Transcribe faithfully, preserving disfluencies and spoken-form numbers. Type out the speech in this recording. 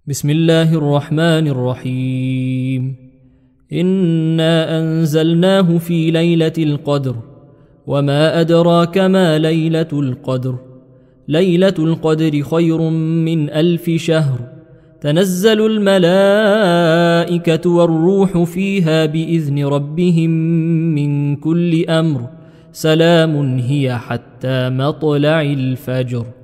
بسم الله الرحمن الرحيم. إنا أنزلناه في ليلة القدر وما أدراك ما ليلة القدر. ليلة القدر خير من ألف شهر. تنزل الملائكة والروح فيها بإذن ربهم من كل أمر. سلام هي حتى مطلع الفجر.